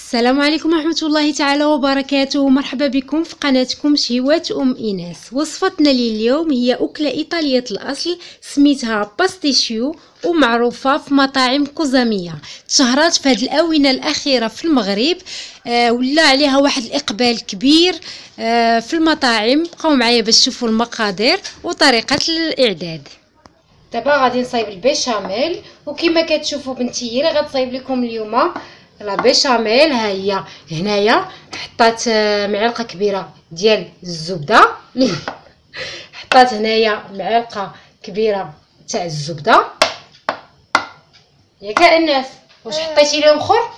السلام عليكم ورحمة الله تعالى وبركاته. مرحبا بكم في قناتكم شهوات إيناس. وصفتنا لليوم هي أكلة إيطالية الأصل سميتها باستيشيو ومعروفة في مطاعم كوزامية. تشهرات في هذه الآونة الأخيرة في المغرب، ولا عليها واحد الإقبال كبير في المطاعم. بقاو معايا باش تشوفوا المقادير وطريقة الإعداد. دابا غادي نصايب البيشاميل، وكما كتشوفوا بنتي راه غتصايب لكم اليوم لا بيشاميل. ها هي هنايا حطات معلقه كبيره ديال الزبده حطات هنايا معلقه كبيره تاع الزبده. ياك الناس واش حطيتي لهم اخر؟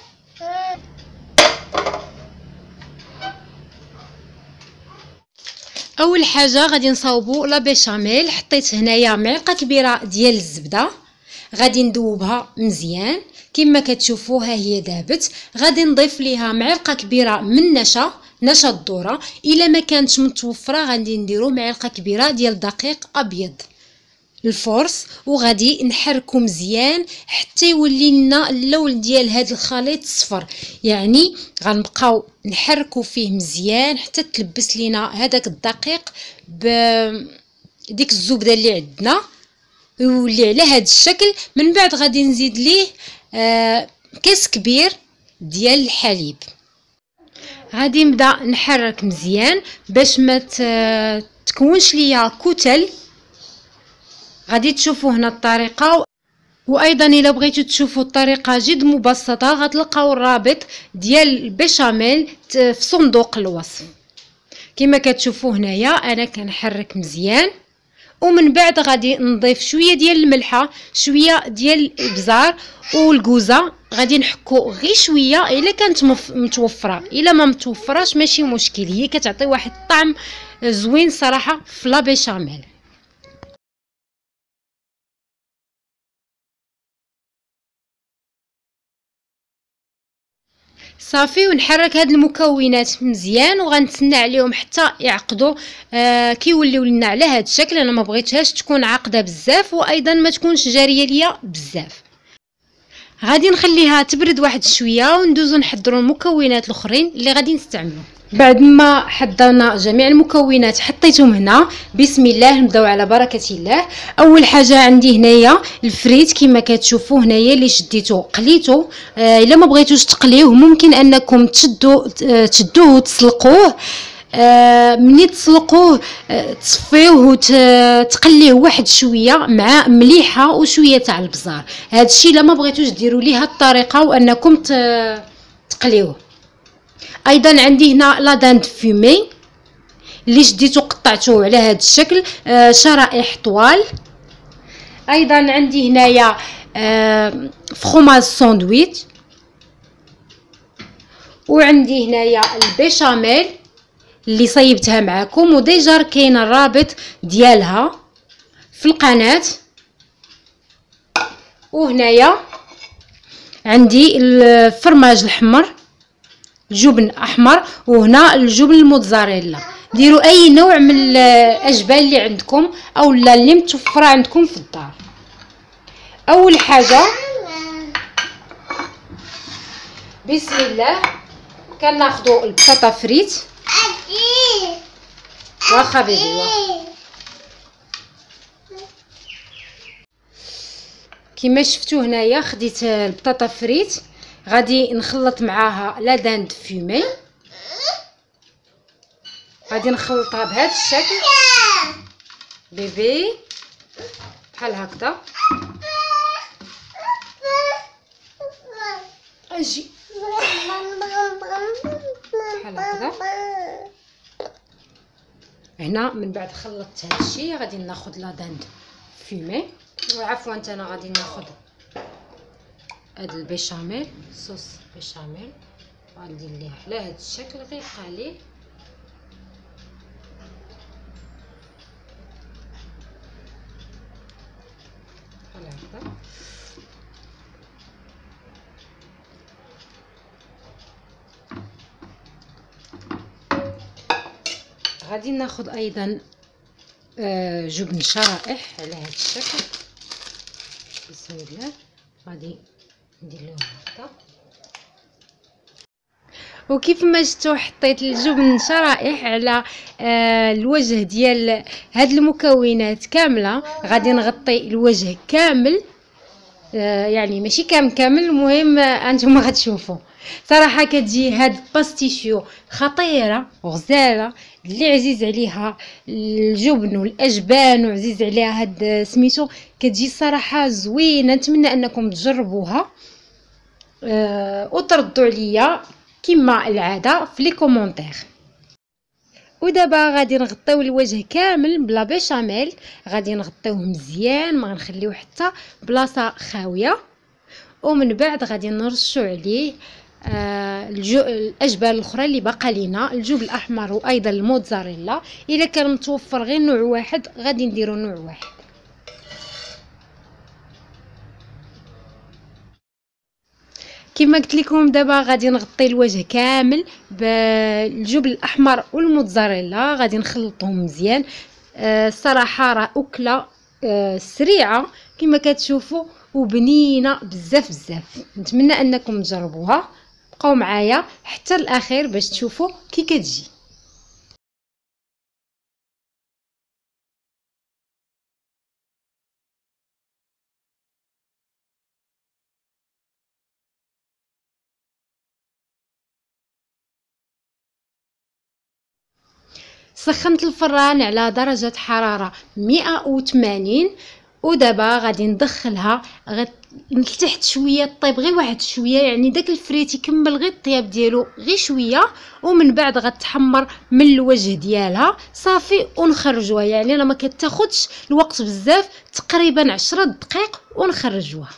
اول حاجه غادي نصاوبوا لا بيشاميل. حطيت هنايا معلقه كبيره ديال الزبده، غادي ندوبها مزيان كما كتشوفوا. ها هي دابت. غادي نضيف ليها معلقه كبيره من نشا الذره. الا ما كانتش متوفره غادي نديروا معلقه كبيره ديال دقيق ابيض الفورس، وغادي نحركو مزيان حتى يولي لنا اللون ديال هذا الخليط صفر. يعني غنبقاو نحركو فيه مزيان حتى تلبس لينا هذاك الدقيق بديك الزبده اللي عندنا، يولي على هذا الشكل. من بعد غادي نزيد ليه كاس كبير ديال الحليب. غادي نبدا نحرك مزيان باش ما تكونش ليا كتل. غادي تشوفوا هنا الطريقه، وايضا الا بغيتوا تشوفوا الطريقه جد مبسطه غتلقاو الرابط ديال البيشاميل في صندوق الوصف. كما كتشوفوا هنايا انا كنحرك مزيان، ومن بعد غادي نضيف شويه ديال الملحه، شويه ديال الابزار والكوزه. غادي نحكو غير شويه الا كانت متوفره. الا ما متوفراش ماشي مشكل، هي كتعطي واحد الطعم زوين صراحه في لا بيشاميل. صافي، ونحرك هاد المكونات مزيان وغنتسنى عليهم حتى يعقدوا. كيوليو لنا على هاد الشكل. انا ما بغيتهاش تكون عاقده بزاف، وايضا ما تكونش جاريه ليا بزاف. غادي نخليها تبرد واحد شويه وندوزو نحضروا المكونات الاخرين اللي غادي نستعملوا. بعد ما حضرنا جميع المكونات حطيتهم هنا، بسم الله نبداو على بركه الله. اول حاجه عندي هنايا الفريت كما كتشوفوا هنايا اللي شديته قليته. الا ما بغيتوش تقليوه ممكن انكم تشدوه وتسلقوه. مني تسلقوه تصفيوه وتقليه واحد شويه مع مليحه وشويه تاع البزار. هادشي الا ما بغيتوش ديروا ليه هاد الطريقه وانكم تقليوه. ايضا عندي هنا لا داند فومي اللي شديته قطعته على هذا الشكل شرائح طوال. ايضا عندي هنايا فخوماج ساندويتش، وعندي هنايا البيشاميل اللي صيبتها معكم وديجا كاين الرابط ديالها في القناه. وهنايا عندي الفرماج الحمر، الجبن احمر، وهنا الجبن الموتزاريلا. ديروا اي نوع من الاجبان اللي عندكم او اللي متوفره عندكم في الدار. اول حاجه بسم الله كناخذوا البطاطا فريت. واخا بيبي واخا. كما شفتوا هنايا خديت البطاطا فريت، غادي نخلط معاها لا داند فومي. غادي نخلطها بهذا الشكل بيبي بحال هكذا. اجي بحال هكذا. هنا من بعد خلطت هذا الشيء غادي ناخذ لا داند فومي، وعفوا انا غادي ناخذ هذا البيشاميل صوص بيشاميل. غندير ليه على هذا الشكل غير قليل. بحال هكذا. غادي ناخذ ايضا جبن شرائح على هذا الشكل. بسم الله غادي ندير لهم هكذا. وكيف ما شفتوا حطيت الجبن شرائح على الوجه ديال هاد المكونات كامله. غادي نغطي الوجه كامل، يعني ماشي كامل. المهم انتم غتشوفوا صراحه كتجي هاد باستيشيو خطيره وغزاله. اللي عزيز عليها الجبن والاجبان وعزيز عليها هاد سميتو كتجي صراحه زوينه. نتمنى انكم تجربوها وتردوا عليا كما العاده في لي كومونتير. ودابا غادي نغطيو الوجه كامل بلا بيشاميل، غادي نغطيوه مزيان، ما غنخليو حتى بلاصه خاويه. ومن بعد غادي نرشوا عليه الاجبان الاخرى اللي باقا لينا، الجبن الاحمر وايضا الموتزاريلا. الا كان متوفر غير نوع واحد غادي نديرو نوع واحد. كما قلت لكم دابا غادي نغطي الوجه كامل بالجبن الاحمر والموتزاريلا، غادي نخلطهم مزيان. الصراحه راه اكله سريعه كما كتشوفوا وبنينه بزاف. نتمنى انكم تجربوها. بقاو معايا حتى الاخير باش تشوفوا كي كتجي. سخنت الفران على درجة حرارة 180 ودابا غادي ندخلها لتحت شويه طيب، غير واحد شويه، يعني داك الفريت يكمل غير الطياب ديالو غير شويه. ومن بعد غتحمر من الوجه ديالها صافي ونخرجوها. يعني انا ما كتاخذش الوقت بزاف، تقريبا 10 دقائق ونخرجوها.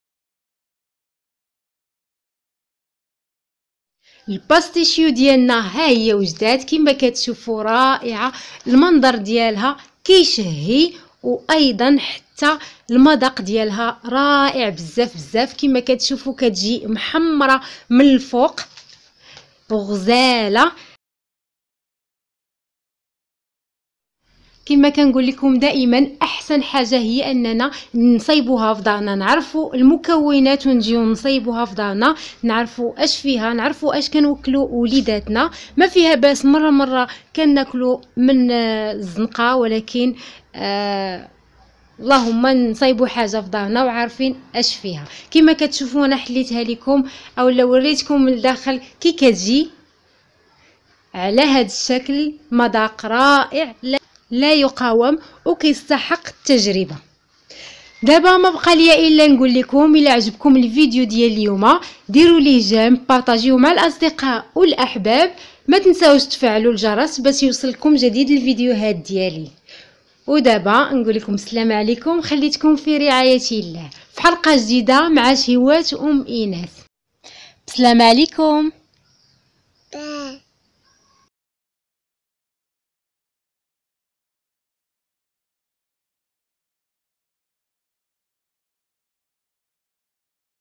الباستيشيو ديالنا ها هي وجدات كما كتشوفوا، رائعه. المنظر ديالها كيشهي وايضا حتى المذاق ديالها رائع بزاف كما كتشوفوا. كتجي محمره من الفوق وغزاله. كما كنقول لكم دائما احسن حاجه هي اننا نصايبوها في دارنا، نعرفوا المكونات ونجيو نصايبوها في دارنا، نعرفوا اش فيها، نعرفوا اش كنوكلوا وليداتنا. ما فيها باس مره كناكلوا من الزنقه، ولكن اللهم نصايبوا حاجه في دارنا وعارفين اش فيها. كما كتشوفوا انا حليتها لكم اولا وريتكم من الداخل كي كتجي على هذا الشكل. مذاق رائع لا يقاوم وكيستحق التجربه. دابا ما بقى ليا الا نقول لكم الى عجبكم الفيديو ديال اليوم ديروا ليه جيم، بارطاجيوه مع الاصدقاء والاحباب. ما تنساوش تفعلوا الجرس باش يوصلكم جديد الفيديوهات ديالي. ودابا نقول لكم السلام عليكم، خليتكم في رعايه الله في حلقه جديده مع شهوات ام ايناس. السلام عليكم.